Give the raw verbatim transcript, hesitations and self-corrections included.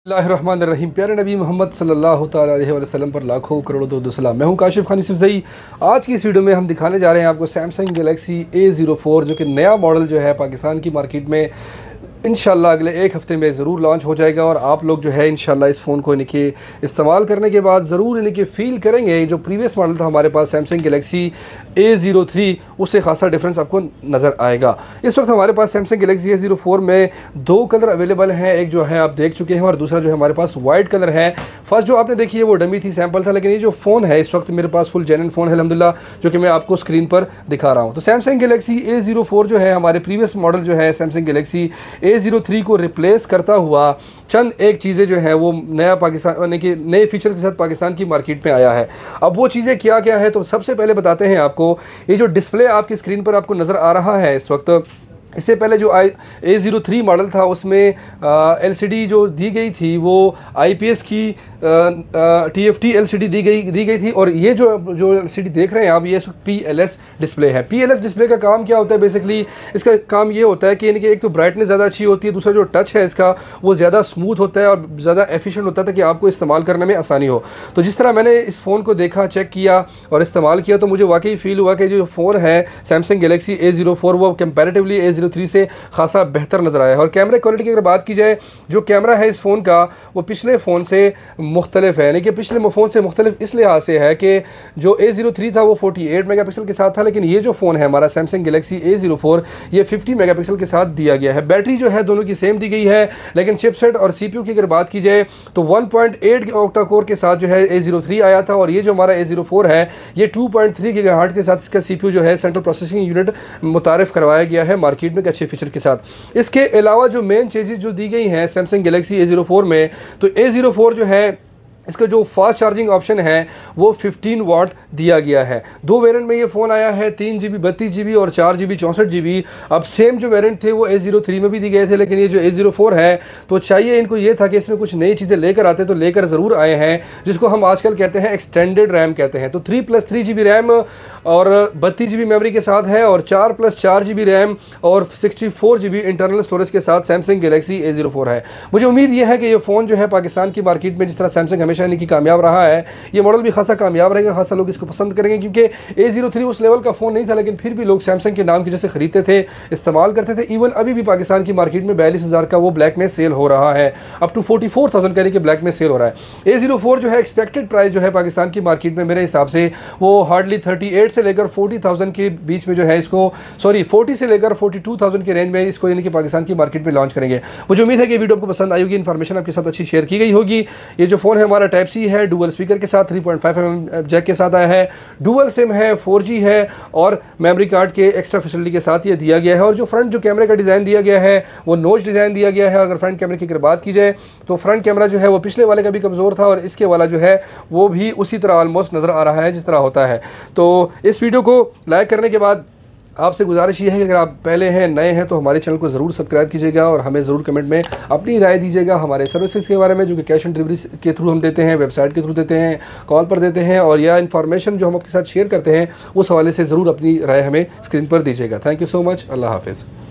बिस्मिल्लाहिर्रहमानिर्रहीम। प्यारे नबी मोहम्मद सल्लल्लाहु तआला अलैहि वसल्लम पर लाखों करोड़ों दो सलाम। मैं हूं काशिफ खान यूसुफज़ई। आज की इस वीडियो में हम दिखाने जा रहे हैं आपको Samsung Galaxy A zero four, जो कि नया मॉडल जो है पाकिस्तान की मार्केट में इंशाल्लाह अगले एक हफ़्ते में ज़रूर लॉन्च हो जाएगा। और आप लोग जो है इंशाल्लाह इस फ़ोन को इन्हीं के इस्तेमाल करने के बाद ज़रूर इन्हीं के फ़ील करेंगे। जो प्रीवियस मॉडल था हमारे पास Samsung Galaxy A zero three, उससे खासा डिफरेंस आपको नज़र आएगा। इस वक्त हमारे पास Samsung Galaxy A zero four में दो कलर अवेलेबल हैं। एक जो है आप देख चुके हैं और दूसरा जो है हमारे पास वाइट कलर है। फर्स्ट जो आपने देखी है वो डमी थी, सैम्पल था, लेकिन ये जो फ़ोन है इस वक्त मेरे पास फुल जेन्युइन फ़ोन है अल्हम्दुलिल्लाह, जो कि मैं आपको स्क्रीन पर दिखा रहा हूँ। तो Samsung Galaxy A zero four जो है हमारे प्रीवियस मॉडल जो है Samsung Galaxy A zero three को रिप्लेस करता हुआ चंद एक चीज़ें जो है वो नया पाकिस्तान यानी कि नए फीचर के साथ पाकिस्तान की मार्केट में आया है। अब वो चीज़ें क्या क्या है, तो सबसे पहले बताते हैं आपको। ये जो डिस्प्ले आपकी स्क्रीन पर आपको नज़र आ रहा है इस वक्त, इससे पहले जो आई ए ज़ीरो थ्री मॉडल था उसमें एल सी डी जो दी गई थी वो आई पी एस की T F T L C D दी गई दी गई थी। और ये जो जो एल सी डी देख रहे हैं आप, ये पी एल एस डिस्प्ले है। पी एल एस डिस्प्ले का काम क्या होता है, बेसिकली इसका काम ये होता है कि इनकी एक तो ब्राइटनेस ज़्यादा अच्छी होती है, दूसरा जो टच है इसका वो ज़्यादा स्मूथ होता है और ज़्यादा एफिशिएंट होता है ताकि आपको इस्तेमाल करने में आसानी हो। तो जिस तरह मैंने इस फ़ोन को देखा, चेक किया और इस्तेमाल किया, तो मुझे वाकई फ़ील हुआ कि जो फ़ोन है Samsung Galaxy A zero four वो कंपैरेटिवली ए ज़ीरो थ्री से खासा बेहतर नज़र आया है। और कैमरा क्वालिटी की अगर बात की जाए, जो कैमरा है इस फ़ोन का वो पिछले फ़ोन से मुख्तलिफ है। यानी कि पिछले फ़ोन से मुख्तलिफ इस लिहाज से है कि जो ए ज़ीरो थ्री था वो अड़तालीस मेगापिक्सल के साथ था, लेकिन ये जो फ़ोन है हमारा Samsung Galaxy A zero four ये पचास मेगापिक्सल के साथ दिया गया है। बैटरी जो है दोनों की सेम दी गई है, लेकिन चिपसेट और सीपीयू की अगर बात की जाए तो one point eight octa core के साथ जो है ए ज़ीरो थ्री आया था, और ये जो हमारा ए ज़ीरो फोर है ये टू पॉइंट थ्री गीगाहर्ट्ज़ के साथ इसका सीपीयू जो है सेंट्रल प्रोसेसिंग यूनिट मुतारिफ करवाया गया है मार्केट में अच्छे फीचर के साथ। इसके अलावा जो मेन चीज़ें जो दी गई हैं Samsung Galaxy A zero four में, तो ए ज़ीरो फोर जो है इसका जो फास्ट चार्जिंग ऑप्शन है वो फिफ्टीन वाट दिया गया है। दो वेरिएंट में ये फ़ोन आया है, तीन जी बी बत्तीस जी बी और चार जी बी चौंसठ जी बी। अब सेम जो वेरिएंट थे वो ए ज़ीरो थ्री में भी दी गए थे, लेकिन ये जो ए ज़ीरो फोर है तो चाहिए इनको ये था कि इसमें कुछ नई चीज़ें लेकर आते, तो लेकर ज़रूर आए हैं, जिसको हम आजकल कहते हैं एक्सटेंडेड रैम कहते हैं। तो three plus three G B RAM और बत्तीस जी बी मेमोरी के साथ है, और चार प्लस चार जी बी रैम और sixty four G B internal storage के साथ Samsung Galaxy A zero four है। मुझे उम्मीद ये है कि ये फ़ोन जो है पाकिस्तान की मार्केट में जिस तरह सैमसंग हमेशा इनकी कामयाब रहा है, ये मॉडल भी खासा कामयाब रहेगा, खासा लोग इसको पसंद करेंगे, क्योंकि ए ज़ीरो थ्री उस लेवल का फ़ोन नहीं था, लेकिन फिर भी लोग सैमसंग के नाम की जैसे खरीदते थे, इस्तेमाल करते थे। इवन अभी भी पाकिस्तान की मार्केट में बयालीस हज़ार का वो ब्लैक में सेल हो रहा है, up to forty four thousand का के ब्लैक में सेल हो रहा है। ए ज़ीरो फोर जो है एक्सपेक्टेड प्राइस जो है पाकिस्तान की मार्केट में मेरे हिसाब से वो हार्डली थर्टी एट से लेकर फोर्टी थाउजेंड के बीच में जो है इसको सॉरी फोर्टी से लेकर फोर्टी टू थाउजेंड के रेंज में इसको यानी कि पाकिस्तान की मार्केट में लॉन्च करेंगे। मुझे उम्मीद है कि वीडियो आपको पसंद आई होगी, इन्फॉर्मेशन आपके साथ अच्छी शेयर की गई होगी। ये जो फ़ोन है हमारा टाइप सी है, डुअल स्पीकर के साथ three point five M M jack के साथ आया है, डुअल सिम है, फोर जी है और मेमोरी कार्ड के एक्स्ट्रा फैसिलिटी के साथ ये दिया गया है। और जो फ्रंट जो कैमरे का डिज़ाइन दिया गया है वो नोच डिज़ाइन दिया गया है। अगर फ्रंट कैमरे की अगर बात की जाए तो फ्रंट कैमरा जो है वो पिछले वाले का भी कमज़ोर था और इसके वाला जो है वो भी उसी तरह ऑलमोस्ट नज़र आ रहा है जिस तरह होता है। तो इस वीडियो को लाइक करने के बाद आपसे गुजारिश ये है कि अगर आप पहले हैं नए हैं तो हमारे चैनल को ज़रूर सब्सक्राइब कीजिएगा और हमें ज़रूर कमेंट में अपनी राय दीजिएगा हमारे सर्विसेज के बारे में, जो कि कैश ऑन डिलीवरी के थ्रू हम देते हैं, वेबसाइट के थ्रू देते हैं, कॉल पर देते हैं, और या इन्फॉर्मेशन जो हम आपके साथ शेयर करते हैं उस हवाले से ज़रूर अपनी राय हमें स्क्रीन पर दीजिएगा। Thank you so much. अल्लाह हाफिज़।